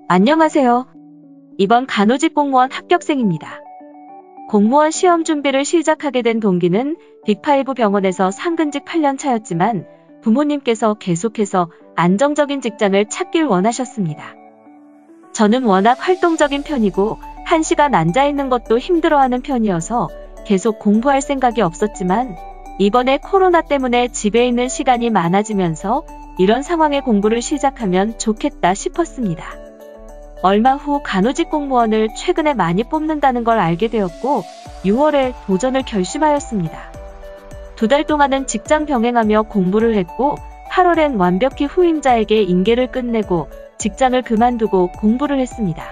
안녕하세요. 이번 간호직 공무원 합격생입니다. 공무원 시험 준비를 시작하게 된 동기는 빅5 병원에서 상근직 8년 차였지만 부모님께서 계속해서 안정적인 직장을 찾길 원하셨습니다. 저는 워낙 활동적인 편이고 1시간 앉아있는 것도 힘들어하는 편이어서 계속 공부할 생각이 없었지만 이번에 코로나 때문에 집에 있는 시간이 많아지면서 이런 상황에 공부를 시작하면 좋겠다 싶었습니다. 얼마 후 간호직 공무원을 최근에 많이 뽑는다는 걸 알게 되었고 6월에 도전을 결심하였습니다. 2달 동안은 직장 병행하며 공부를 했고 8월엔 완벽히 후임자에게 인계를 끝내고 직장을 그만두고 공부를 했습니다.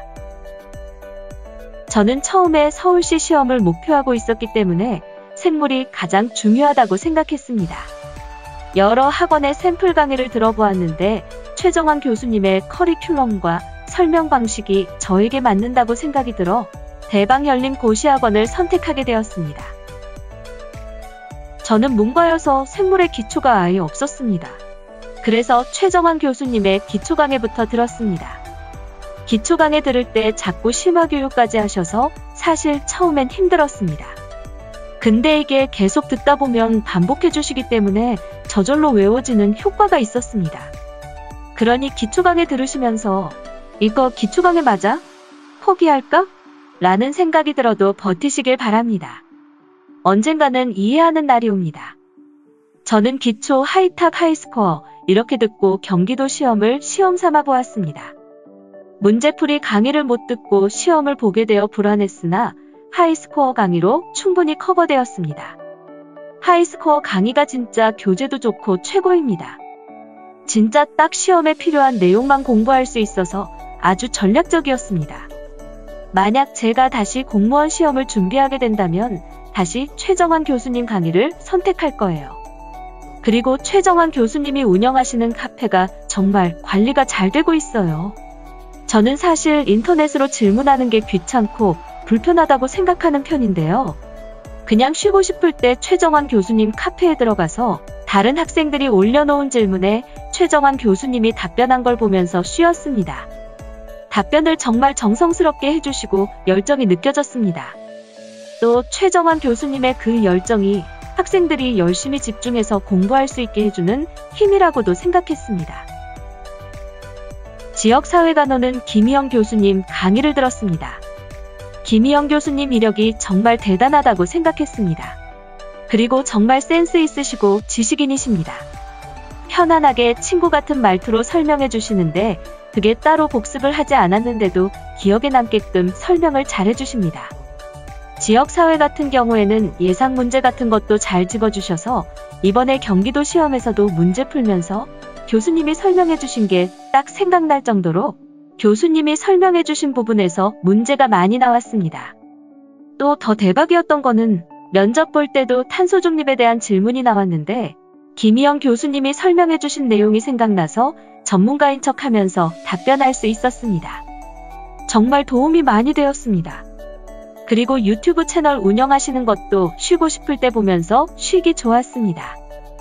저는 처음에 서울시 시험을 목표하고 있었기 때문에 생물이 가장 중요하다고 생각했습니다. 여러 학원의 샘플 강의를 들어보았는데 최정환 교수님의 커리큘럼과 설명 방식이 저에게 맞는다고 생각이 들어 대방열린 고시학원을 선택하게 되었습니다. 저는 문과여서 생물의 기초가 아예 없었습니다. 그래서 최정환 교수님의 기초 강의부터 들었습니다. 기초 강의 들을 때 자꾸 심화교육까지 하셔서 사실 처음엔 힘들었습니다. 근데 이게 계속 듣다 보면 반복해 주시기 때문에 저절로 외워지는 효과가 있었습니다. 그러니 기초 강의 들으시면서 이거 기초 강의 맞아? 포기할까? 라는 생각이 들어도 버티시길 바랍니다. 언젠가는 이해하는 날이 옵니다. 저는 기초, 하이탑, 하이스코어 이렇게 듣고 경기도 시험을 시험 삼아 보았습니다. 문제풀이 강의를 못 듣고 시험을 보게 되어 불안했으나 하이스코어 강의로 충분히 커버되었습니다. 하이스코어 강의가 진짜 교재도 좋고 최고입니다. 진짜 딱 시험에 필요한 내용만 공부할 수 있어서 아주 전략적이었습니다. 만약 제가 다시 공무원 시험을 준비하게 된다면 다시 최정환 교수님 강의를 선택할 거예요. 그리고 최정환 교수님이 운영하시는 카페가 정말 관리가 잘 되고 있어요. 저는 사실 인터넷으로 질문하는 게 귀찮고 불편하다고 생각하는 편인데요. 그냥 쉬고 싶을 때 최정환 교수님 카페에 들어가서 다른 학생들이 올려놓은 질문에 최정환 교수님이 답변한 걸 보면서 쉬었습니다. 답변을 정말 정성스럽게 해주시고 열정이 느껴졌습니다. 또 최정환 교수님의 그 열정이 학생들이 열심히 집중해서 공부할 수 있게 해주는 힘이라고도 생각했습니다. 지역사회간호는 김희영 교수님 강의를 들었습니다. 김희영 교수님 이력이 정말 대단하다고 생각했습니다. 그리고 정말 센스 있으시고 지식인이십니다. 편안하게 친구 같은 말투로 설명해 주시는데 그게 따로 복습을 하지 않았는데도 기억에 남게끔 설명을 잘 해주십니다. 지역사회 같은 경우에는 예상 문제 같은 것도 잘 짚어주셔서 이번에 경기도 시험에서도 문제 풀면서 교수님이 설명해 주신 게 딱 생각날 정도로 교수님이 설명해 주신 부분에서 문제가 많이 나왔습니다. 또 더 대박이었던 거는 면접 볼 때도 탄소 중립에 대한 질문이 나왔는데 김희영 교수님이 설명해 주신 내용이 생각나서 전문가인 척하면서 답변할 수 있었습니다. 정말 도움이 많이 되었습니다. 그리고 유튜브 채널 운영하시는 것도 쉬고 싶을 때 보면서 쉬기 좋았습니다.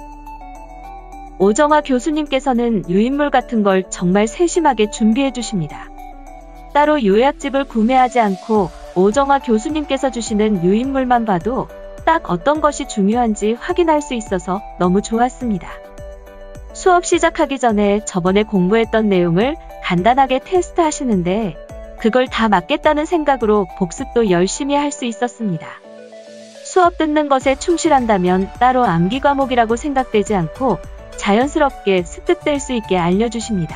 오정화 교수님께서는 유인물 같은 걸 정말 세심하게 준비해 주십니다. 따로 요약집을 구매하지 않고 오정화 교수님께서 주시는 유인물만 봐도 딱 어떤 것이 중요한지 확인할 수 있어서 너무 좋았습니다. 수업 시작하기 전에 저번에 공부했던 내용을 간단하게 테스트 하시는데 그걸 다 맞겠다는 생각으로 복습도 열심히 할 수 있었습니다. 수업 듣는 것에 충실한다면 따로 암기 과목이라고 생각되지 않고 자연스럽게 습득될 수 있게 알려주십니다.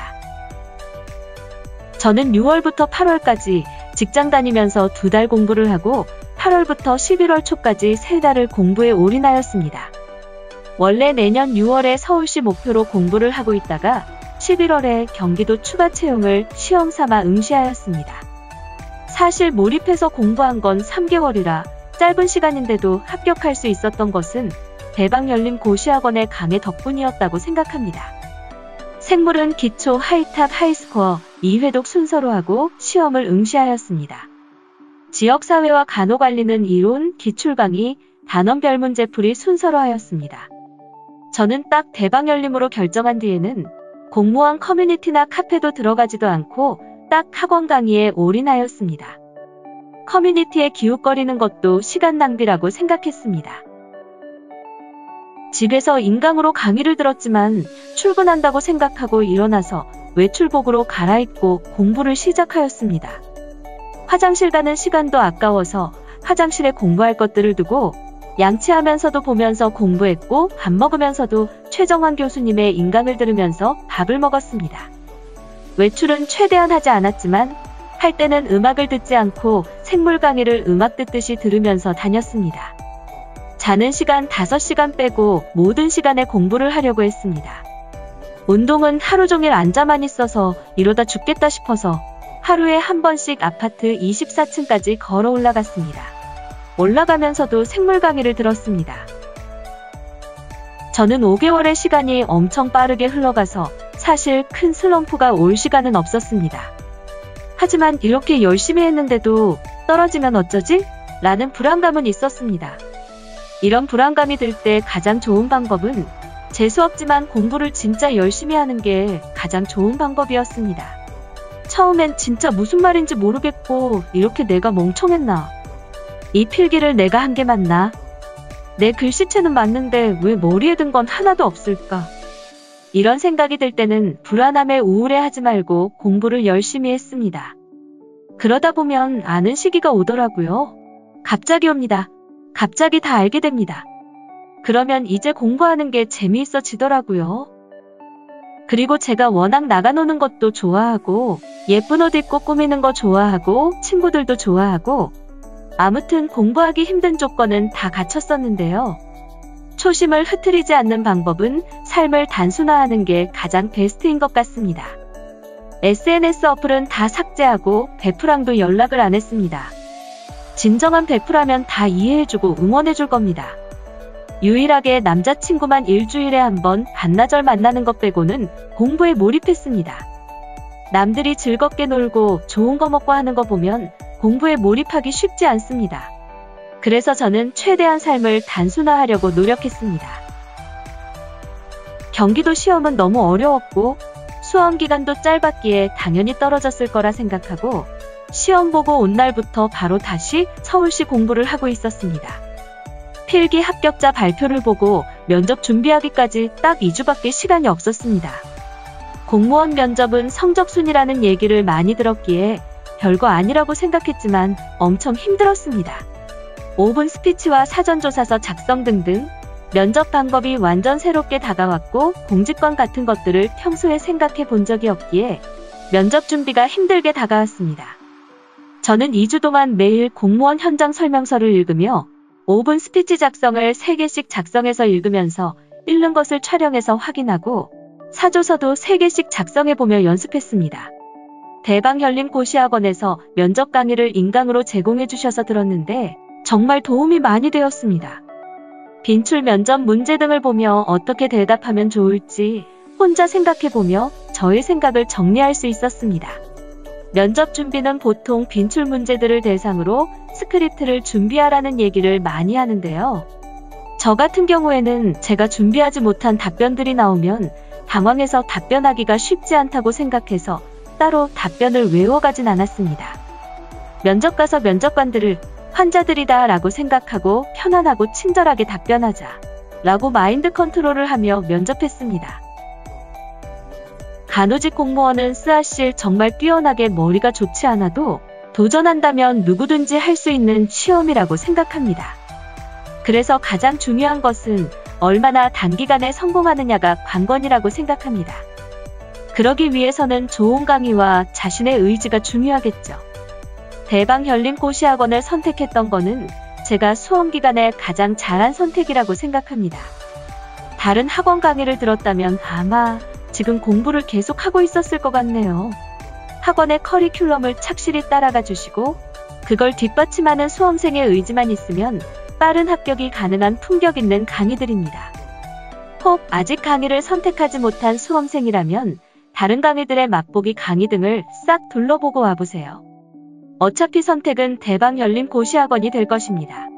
저는 6월부터 8월까지 직장 다니면서 2달 공부를 하고 8월부터 11월 초까지 3달을 공부에 올인하였습니다. 원래 내년 6월에 서울시 목표로 공부를 하고 있다가 11월에 경기도 추가 채용을 시험 삼아 응시하였습니다. 사실 몰입해서 공부한 건 3개월이라 짧은 시간인데도 합격할 수 있었던 것은 대방열린 고시학원의 강의 덕분이었다고 생각합니다. 생물은 기초, 하이탑, 하이스코어 2회독 순서로 하고 시험을 응시하였습니다. 지역사회와 간호관리는 이론, 기출강의, 단원별 문제풀이 순서로 하였습니다. 저는 딱 대방열림으로 결정한 뒤에는 공무원 커뮤니티나 카페도 들어가지도 않고 딱 학원 강의에 올인하였습니다. 커뮤니티에 기웃거리는 것도 시간 낭비라고 생각했습니다. 집에서 인강으로 강의를 들었지만 출근한다고 생각하고 일어나서 외출복으로 갈아입고 공부를 시작하였습니다. 화장실 가는 시간도 아까워서 화장실에 공부할 것들을 두고 양치하면서도 보면서 공부했고 밥 먹으면서도 최정환 교수님의 인강을 들으면서 밥을 먹었습니다. 외출은 최대한 하지 않았지만 할 때는 음악을 듣지 않고 생물 강의를 음악 듣듯이 들으면서 다녔습니다. 자는 시간 5시간 빼고 모든 시간에 공부를 하려고 했습니다. 운동은 하루 종일 앉아만 있어서 이러다 죽겠다 싶어서 하루에 한 번씩 아파트 24층까지 걸어 올라갔습니다. 올라가면서도 생물 강의를 들었습니다. 저는 5개월의 시간이 엄청 빠르게 흘러가서 사실 큰 슬럼프가 올 시간은 없었습니다. 하지만 이렇게 열심히 했는데도 떨어지면 어쩌지? 라는 불안감은 있었습니다. 이런 불안감이 들 때 가장 좋은 방법은 재수없지만 공부를 진짜 열심히 하는 게 가장 좋은 방법이었습니다. 처음엔 진짜 무슨 말인지 모르겠고 이렇게 내가 멍청했나? 이 필기를 내가 한 게 맞나? 내 글씨체는 맞는데 왜 머리에 든 건 하나도 없을까? 이런 생각이 들 때는 불안함에 우울해하지 말고 공부를 열심히 했습니다. 그러다 보면 아는 시기가 오더라고요. 갑자기 옵니다. 갑자기 다 알게 됩니다. 그러면 이제 공부하는 게 재미있어지더라고요. 그리고 제가 워낙 나가노는 것도 좋아하고 예쁜 옷 입고 꾸미는 거 좋아하고 친구들도 좋아하고 아무튼 공부하기 힘든 조건은 다 갖췄었는데요. 초심을 흐트리지 않는 방법은 삶을 단순화하는 게 가장 베스트인 것 같습니다. SNS 어플은 다 삭제하고 베프랑도 연락을 안 했습니다. 진정한 베프라면 다 이해해주고 응원해줄 겁니다. 유일하게 남자친구만 일주일에 한 번 반나절 만나는 것 빼고는 공부에 몰입했습니다. 남들이 즐겁게 놀고 좋은 거 먹고 하는 거 보면 공부에 몰입하기 쉽지 않습니다. 그래서 저는 최대한 삶을 단순화하려고 노력했습니다. 경기도 시험은 너무 어려웠고 수험 기간도 짧았기에 당연히 떨어졌을 거라 생각하고 시험 보고 온 날부터 바로 다시 서울시 공부를 하고 있었습니다. 필기 합격자 발표를 보고 면접 준비하기까지 딱 2주밖에 시간이 없었습니다. 공무원 면접은 성적순이라는 얘기를 많이 들었기에 별거 아니라고 생각했지만 엄청 힘들었습니다. 5분 스피치와 사전조사서 작성 등등 면접 방법이 완전 새롭게 다가왔고 공직관 같은 것들을 평소에 생각해 본 적이 없기에 면접 준비가 힘들게 다가왔습니다. 저는 2주 동안 매일 공무원 현장 설명서를 읽으며 5분 스피치 작성을 3개씩 작성해서 읽으면서 읽는 것을 촬영해서 확인하고 사조서도 3개씩 작성해보며 연습했습니다. 대방현림 고시학원에서 면접 강의를 인강으로 제공해 주셔서 들었는데 정말 도움이 많이 되었습니다. 빈출 면접 문제 등을 보며 어떻게 대답하면 좋을지 혼자 생각해보며 저의 생각을 정리할 수 있었습니다. 면접 준비는 보통 빈출 문제들을 대상으로 스크립트를 준비하라는 얘기를 많이 하는데요. 저 같은 경우에는 제가 준비하지 못한 답변들이 나오면 당황해서 답변하기가 쉽지 않다고 생각해서 따로 답변을 외워가진 않았습니다. 면접 가서 면접관들을 환자들이다 라고 생각하고 편안하고 친절하게 답변하자 라고 마인드 컨트롤을 하며 면접했습니다. 간호직 공무원은 스아실 정말 뛰어나게 머리가 좋지 않아도 도전한다면 누구든지 할 수 있는 시험이라고 생각합니다. 그래서 가장 중요한 것은 얼마나 단기간에 성공하느냐가 관건이라고 생각합니다. 그러기 위해서는 좋은 강의와 자신의 의지가 중요하겠죠. 대방현림 고시학원을 선택했던 거는 제가 수험 기간에 가장 잘한 선택이라고 생각합니다. 다른 학원 강의를 들었다면 아마 지금 공부를 계속 하고 있었을 것 같네요. 학원의 커리큘럼을 착실히 따라가 주시고 그걸 뒷받침하는 수험생의 의지만 있으면 빠른 합격이 가능한 품격 있는 강의들입니다. 혹 아직 강의를 선택하지 못한 수험생이라면 다른 강의들의 맛보기 강의 등을 싹 둘러보고 와보세요. 어차피 선택은 대방현림 고시학원이 될 것입니다.